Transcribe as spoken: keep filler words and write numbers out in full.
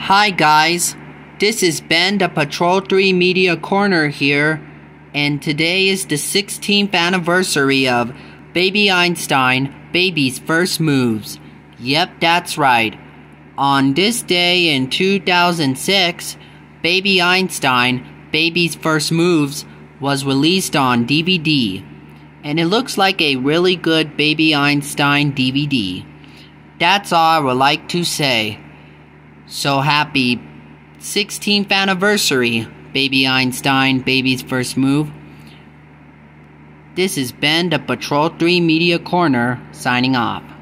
Hi guys, this is Ben the Patrol three Media Corner here, and today is the sixteenth anniversary of Baby Einstein, Baby's First Moves. Yep, that's right. On this day in two thousand six, Baby Einstein, Baby's First Moves was released on D V D, and it looks like a really good Baby Einstein D V D. That's all I would like to say. So happy sixteenth anniversary, Baby Einstein, Baby's First Move. This is Ben the Patrol three Media Corner signing off.